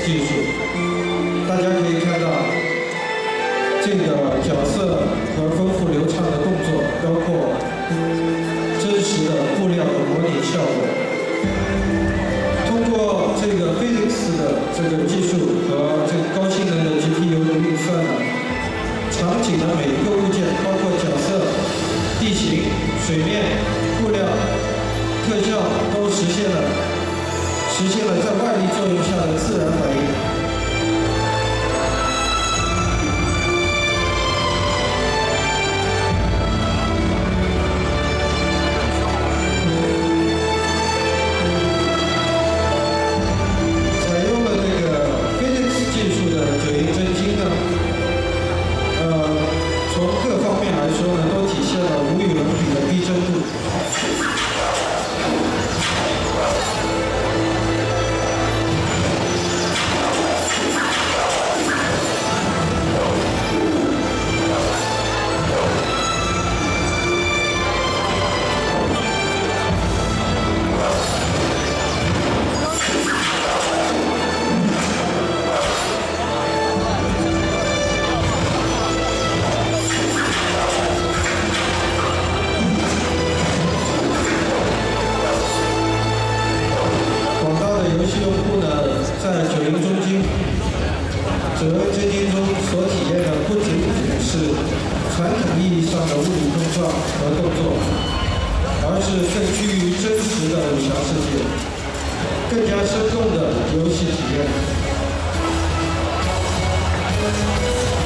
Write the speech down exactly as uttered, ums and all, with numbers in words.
技术。大家可以看到，这个角色和丰富流畅的动作，包括真实的布料的模拟效果。通过这个 Physics 的这个技术和这个高性能的 G P U 的运算呢，场景的每一个物件，包括角色、地形、水面、布料、特效，都实现了实现了在外力作用下的自然反应。更加生动的游戏体验。